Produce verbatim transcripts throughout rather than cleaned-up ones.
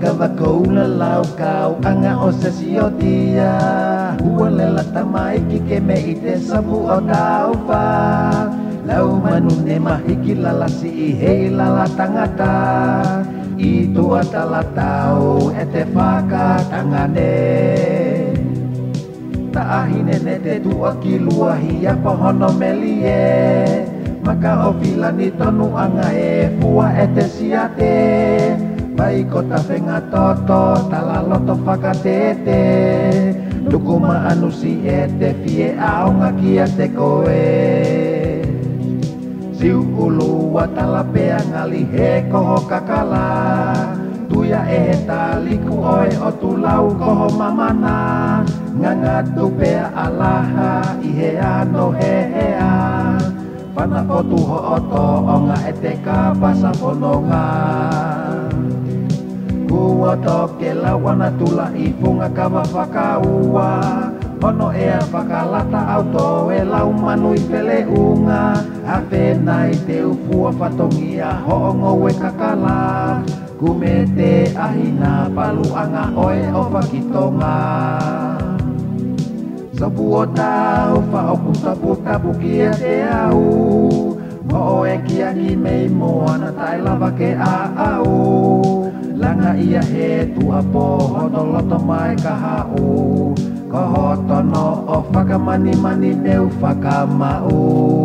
Kavakoula lau kau anga o se siotia ua lela tamai ki ke me i te sapu o tau wha lau manu ne mahiki lalasi i hei lala tangata i tua tala tau e te whaka tangane ta ahine ne te tua ki luahi a pohono melie maka o filani tonu anga e fua e te siate pai ko ta whenga toto tala loto whakatete Tukuma anu si e te fie aonga ki a te koe Siu ulu wa talapea ngali he koho kakala Tuia e he taliku oe o tulau koho mamana Nganga tupea alaha i he ano he hea Pana o tuho oto onga e te kapasa pononga Kua toke la wana tula i funga kawa whakaua Ono ea whakalata auto e lau manu i pele unga A whenai te ufua whatongia hoongo e kakala Kume te ahina palu anga oe o whakitonga Sapu o tau whaopu sapu tapu kia te au Mo e kia ki mei moana tai lava ke a au Langa ia he tu a poho no loto mai ka hau Ko hotono o whakamani mani neu whakamau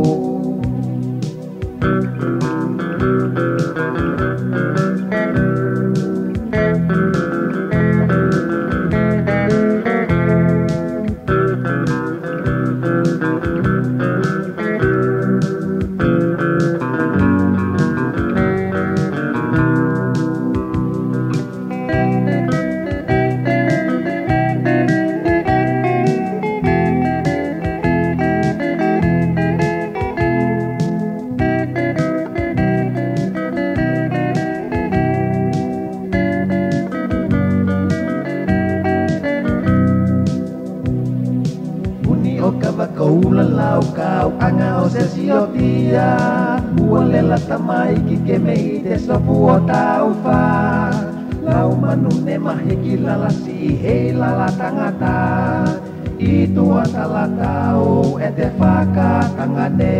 O Kavakoula lau kau anga o se siotia Ua lela tamai ki ke me i te sopu o tau wha Lau manu ne mahiki lalasi i hei lala tangata I tua tala tau e te whaka tangane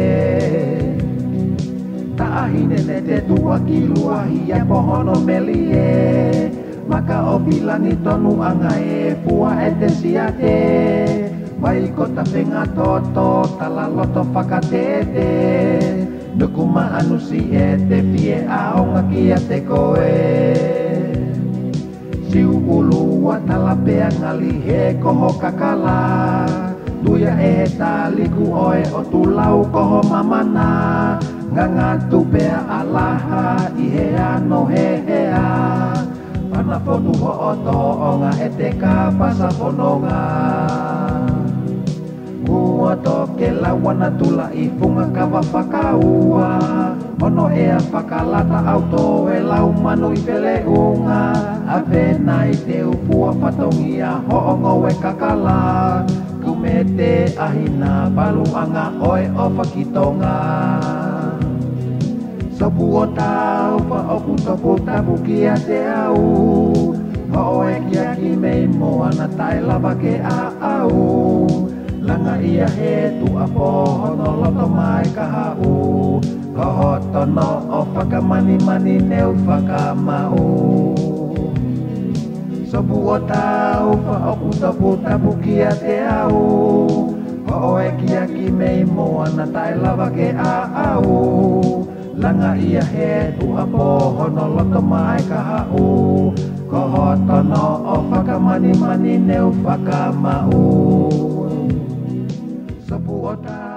Ta ahine ne te tua ki luahi e pohono melie Maka o pilani tonu anga e pua e te siate Mai ko ta whenga toto tala loto whakatete Nukuma anu si e te fie aonga ki a te koe Siu ulu wa talapea ngali he koho kakala Tuia e he taliku oe o tulau koho mamana Nganga tupea alaha i he ano he hea Pana fotu ho oto onga e te kapasa pononga Kua toke la wana tula i funga kawa whakaua Ono ea whakalata auto e lau manu i pele unga A whenai te ufua whatongia hoongo e kakala Kume te ahina palu anga oe o whakitonga Sopu o tau whaoku topu tapu kia te au Ho e kia ki mei moana tai lava ke a au Langa ia he tu a poho no loto mai ka hau Ko hotono o whakamani mani neu whakamau Sopu o tau whaoku topu tapu kia te au Ho e kia ki mei moana tai lava ke a au Langa ia he tu a poho no loto mai ka hau Ko hotono o whakamani mani neu whakamau Sapu o tau